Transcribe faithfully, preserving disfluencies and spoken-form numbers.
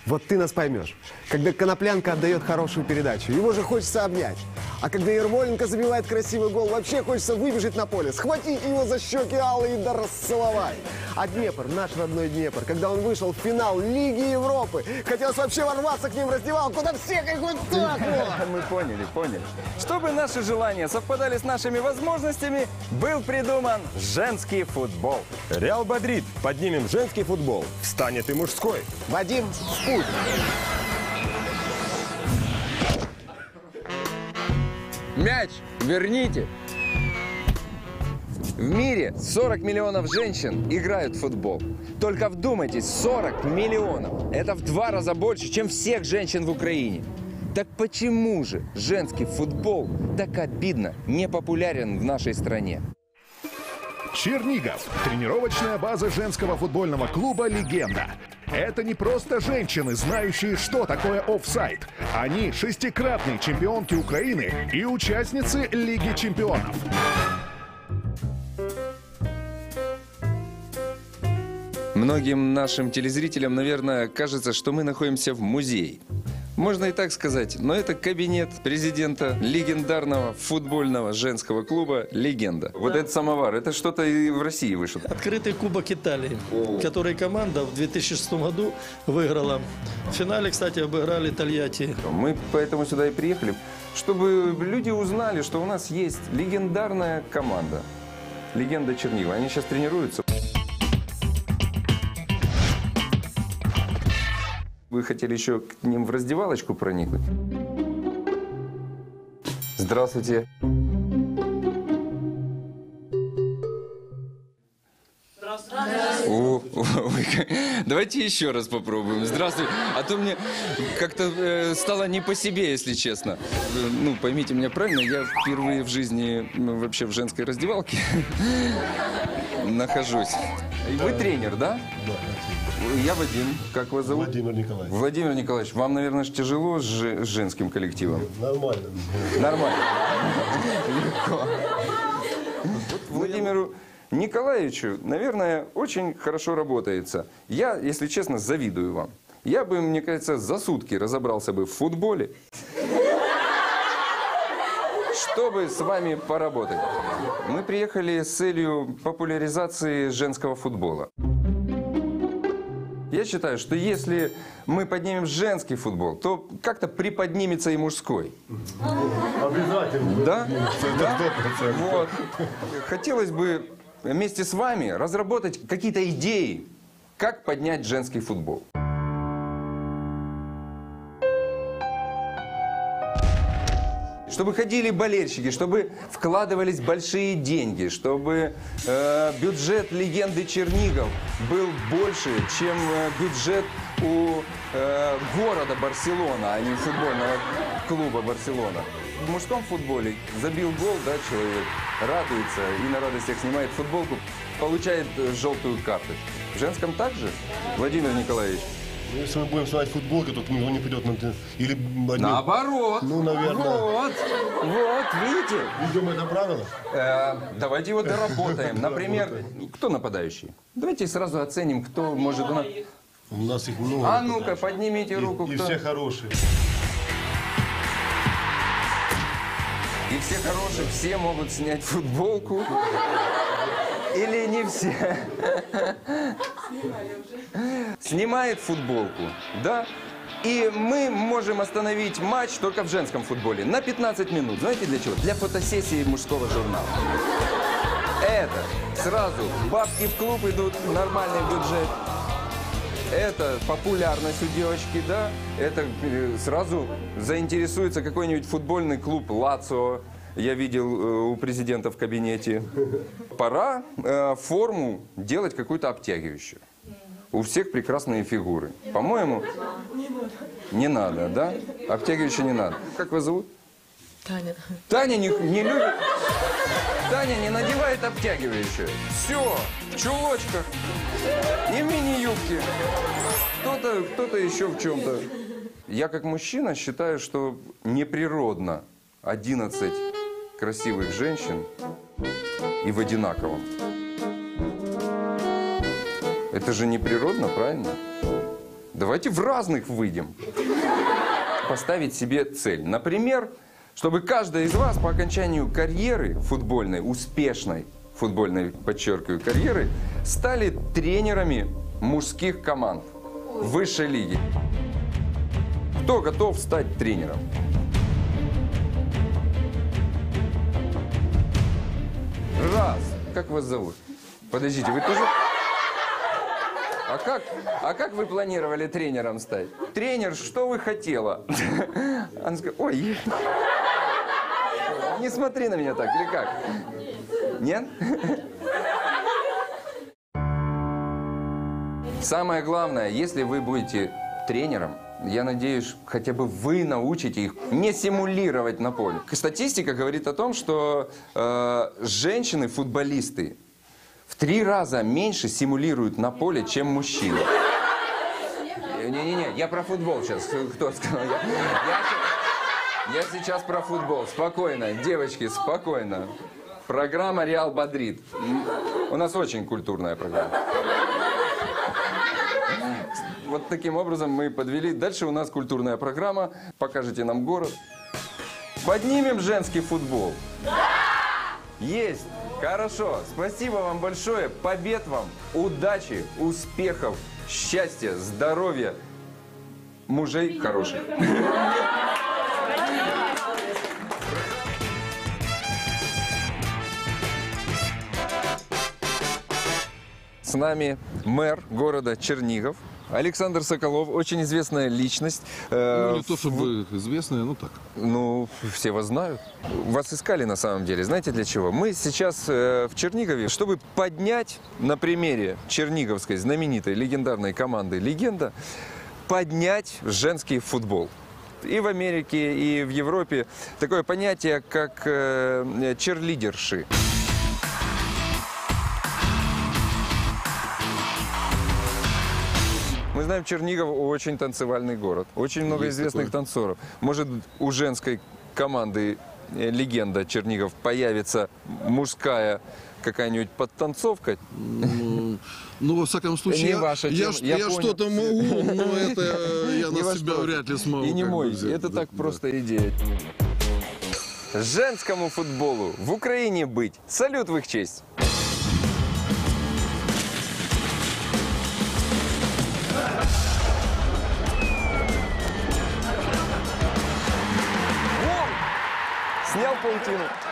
Вот ты нас поймешь. Когда Коноплянка отдает хорошую передачу, его же хочется обнять. А когда Ермоленко забивает красивый гол, вообще хочется выбежать на поле, схватить его за щеки алые и да расцеловать. А Днепр, наш родной Днепр, когда он вышел в финал Лиги Европы, хотелось вообще ворваться к ним в раздевалку, да всех их вот так вот. Мы поняли, поняли. Чтобы наши желания совпадали с нашими возможностями, был придуман женский футбол. Реал Мадрид. Поднимем женский футбол. Встанет и мужской. Вадим, в путь. Мяч верните! В мире сорок миллионов женщин играют в футбол. Только вдумайтесь, сорок миллионов. Это в два раза больше, чем всех женщин в Украине. Так почему же женский футбол так обидно не популярен в нашей стране? Чернигов. Тренировочная база женского футбольного клуба «Легенда». Это не просто женщины, знающие, что такое офсайд. Они шестикратные чемпионки Украины и участницы Лиги чемпионов. Многим нашим телезрителям, наверное, кажется, что мы находимся в музее. Можно и так сказать, но это кабинет президента легендарного футбольного женского клуба «Легенда». Да. Вот этот самовар, это что-то и в России вышло. Открытый кубок Италии, который команда в две тысячи шестом году выиграла. В финале, кстати, обыграли Тольятти. Мы поэтому сюда и приехали, чтобы люди узнали, что у нас есть легендарная команда. «Легенда Чернигова». Они сейчас тренируются. Вы хотели еще к ним в раздевалочку проникнуть? Здравствуйте. Здравствуйте. О, ой, давайте еще раз попробуем. Здравствуйте. А то мне как-то э, стало не по себе, если честно. Ну, поймите меня правильно, я впервые в жизни ну, вообще в женской раздевалке нахожусь. Вы тренер, да? Да. Я Вадим. Как вас зовут? Владимир Николаевич. Владимир Николаевич, вам, наверное, тяжело с, с женским коллективом? Нормально. Нормально. Легко. Вот Владимиру Николаевичу, наверное, очень хорошо работается. Я, если честно, завидую вам. Я бы, мне кажется, за сутки разобрался бы в футболе, чтобы с вами поработать. Мы приехали с целью популяризации женского футбола. Я считаю, что если мы поднимем женский футбол, то как-то приподнимется и мужской. Обязательно. Да? Да? Вот. Хотелось бы вместе с вами разработать какие-то идеи, как поднять женский футбол. Чтобы ходили болельщики, чтобы вкладывались большие деньги, чтобы э, бюджет «Легенды Чернигов» был больше, чем э, бюджет у э, города Барселона, а не футбольного клуба Барселона. В мужском футболе забил гол, да, человек радуется и на радостях снимает футболку, получает желтую карточку. В женском также, Владимир Николаевич? Если мы будем снимать футболку, то никто не придет на... Или... Наоборот. Ну, наверное. Вот, вот, видите? Ведем это правило? Э, давайте его доработаем. Например, кто нападающий? Давайте сразу оценим, кто может... У нас, У нас их много. а ну-ка, поднимите руку. И, и кто... все хорошие. И все хорошие, все могут снять футболку. Или не все? Снимает футболку, да? И мы можем остановить матч только в женском футболе на пятнадцать минут. Знаете для чего? Для фотосессии мужского журнала. Это сразу бабки в клуб идут, нормальный бюджет. Это популярность у девочки, да? Это сразу заинтересуется какой-нибудь футбольный клуб «Лацио». Я видел э, у президента в кабинете. Пора э, форму делать какую-то обтягивающую. У всех прекрасные фигуры. По-моему, не надо, да? Обтягивающую не надо. Как вас зовут? Таня. Таня не, не любит. Таня не надевает обтягивающую. Все, в чулочках и в мини-юбке. Кто-то, кто-то еще в чем-то. Я как мужчина считаю, что неприродно одиннадцать красивых женщин и в одинаковом. Это же неприродно, правильно? Давайте в разных выйдем. Поставить себе цель. Например, чтобы каждый из вас по окончанию карьеры футбольной, успешной футбольной, подчеркиваю, карьеры, стали тренерами мужских команд высшей лиги. Кто готов стать тренером? Раз. Как вас зовут? Подождите, вы тоже... А как, а как вы планировали тренером стать? Тренер, что вы хотела? Она сказала, ой, не смотри на меня так, или как? Нет? Самое главное, если вы будете тренером, я надеюсь, хотя бы вы научите их не симулировать на поле. Статистика говорит о том, что э, женщины-футболисты в три раза меньше симулируют на поле, чем мужчины. Не-не-не, я про футбол сейчас. Кто сказал? Я, я, я сейчас про футбол. Спокойно, девочки, спокойно. Программа «Реал Мадрид». У нас очень культурная программа. Вот таким образом мы подвели. Дальше у нас культурная программа. Покажите нам город. Поднимем женский футбол? Есть. Хорошо. Спасибо вам большое. Побед вам. Удачи, успехов, счастья, здоровья. Мужей хороших. С нами мэр города Чернигов Александр Соколов, очень известная личность. Ну, не то чтобы известная, ну так. Ну, все вас знают. Вас искали на самом деле. Знаете для чего? Мы сейчас э, в Чернигове, чтобы поднять на примере черниговской знаменитой легендарной команды «Легенда», поднять женский футбол. И в Америке, и в Европе такое понятие, как э, черлидерши. Мы знаем, Чернигов очень танцевальный город. Очень много Есть известных такое. танцоров. Может, у женской команды э, «Легенда» Чернигов появится мужская какая-нибудь подтанцовка? Ну, ну, во всяком случае, Не я, ваша я, тема, ш- я я понял. что-то могу, но это я Не на во себя что. вряд ли смогу. И не как бы мой. взять. Это Да, так да. просто идея. Женскому футболу в Украине быть. Салют в их честь. Снял паутину.